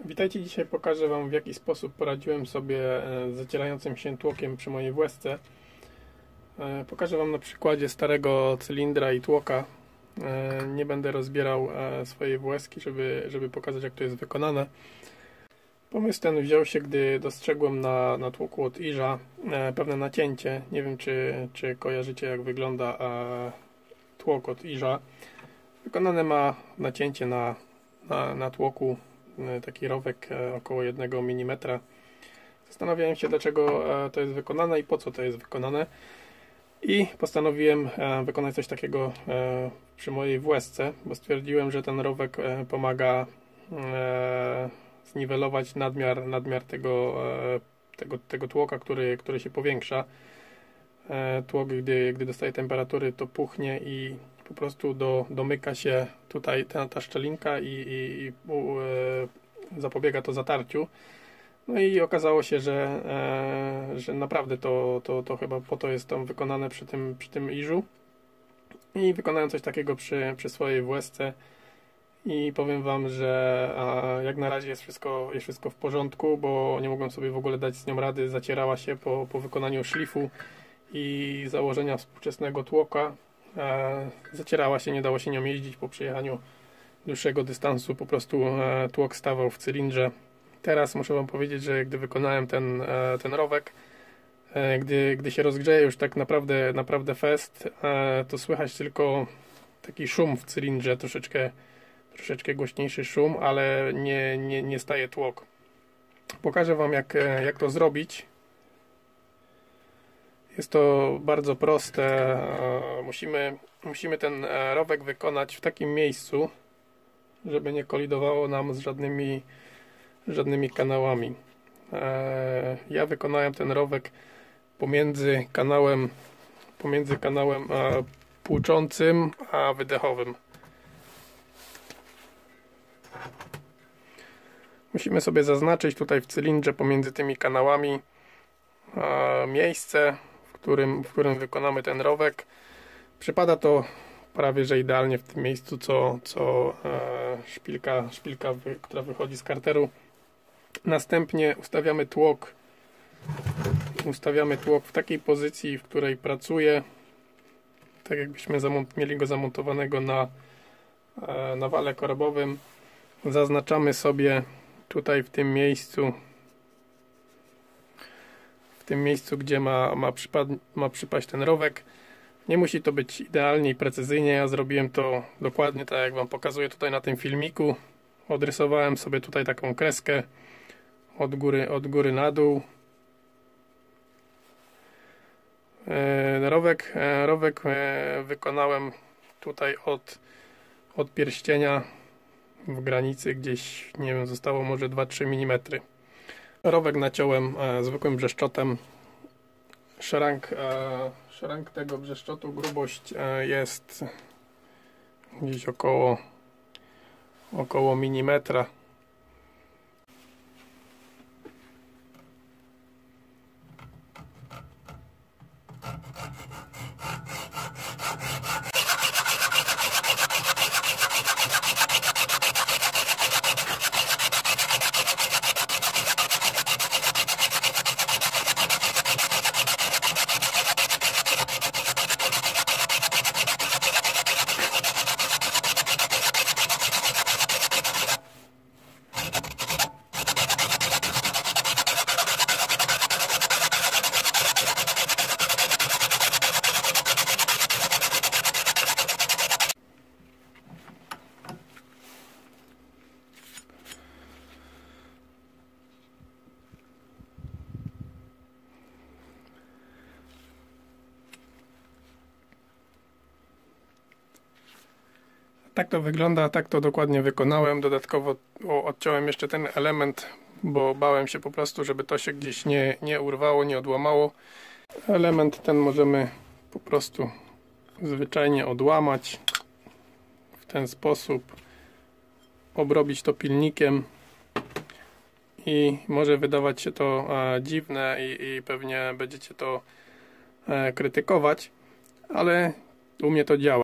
Witajcie, dzisiaj pokażę Wam, w jaki sposób poradziłem sobie z zacierającym się tłokiem przy mojej Wsce. Pokażę Wam na przykładzie starego cylindra i tłoka. Nie będę rozbierał swojej Wski, żeby pokazać, jak to jest wykonane. Pomysł ten wziął się, gdy dostrzegłem na tłoku od iża pewne nacięcie. Nie wiem, czy kojarzycie, jak wygląda tłok od iża. Wykonane ma nacięcie na tłoku, taki rowek około 1 mm. Zastanawiałem się, dlaczego to jest wykonane i po co to jest wykonane. I postanowiłem wykonać coś takiego przy mojej Wsce, bo stwierdziłem, że ten rowek pomaga zniwelować nadmiar tego tłoka, który się powiększa. Tłok, gdy dostaje temperatury, to puchnie i po prostu domyka się tutaj ta szczelinka i zapobiega to zatarciu. No i okazało się, że naprawdę to chyba po to jest tam wykonane przy tym iżu. I wykonałem coś takiego przy swojej Wsce i powiem Wam, że jak na razie jest wszystko w porządku, bo nie mogłem sobie w ogóle dać z nią rady. Zacierała się po wykonaniu szlifu i założenia współczesnego tłoka. Zacierała się, nie dało się nią jeździć po przejechaniu dłuższego dystansu, po prostu tłok stawał w cylindrze. Teraz muszę Wam powiedzieć, że gdy wykonałem ten rowek, gdy się rozgrzeje już tak naprawdę fest, to słychać tylko taki szum w cylindrze, troszeczkę głośniejszy szum, ale nie staje tłok. Pokażę Wam, jak to zrobić. Jest to bardzo proste. Musimy ten rowek wykonać w takim miejscu, żeby nie kolidowało nam z żadnymi kanałami. Ja wykonałem ten rowek pomiędzy kanałem płuczącym a wydechowym. Musimy sobie zaznaczyć tutaj w cylindrze pomiędzy tymi kanałami miejsce, w którym wykonamy ten rowek. Przypada to prawie że idealnie w tym miejscu, co szpilka, która wychodzi z karteru. Następnie ustawiamy tłok w takiej pozycji, w której pracuje, tak jakbyśmy mieli go zamontowanego na wale korbowym. Zaznaczamy sobie tutaj w tym miejscu, gdzie ma przypaść ten rowek. Nie musi to być idealnie i precyzyjnie. Ja zrobiłem to dokładnie tak, jak Wam pokazuję tutaj na tym filmiku. Odrysowałem sobie tutaj taką kreskę od góry na dół. Rowek wykonałem tutaj od pierścienia w granicy gdzieś, nie wiem, zostało może 2-3 mm. Rowek naciąłem zwykłym brzeszczotem. Szrank tego brzeszczotu, grubość jest gdzieś około milimetra. Tak to wygląda, tak to dokładnie wykonałem. Dodatkowo odciąłem jeszcze ten element, bo bałem się po prostu, żeby to się gdzieś nie urwało, nie odłamało. Element ten możemy po prostu zwyczajnie odłamać w ten sposób, obrobić to pilnikiem i może wydawać się to dziwne i pewnie będziecie to krytykować, ale u mnie to działa.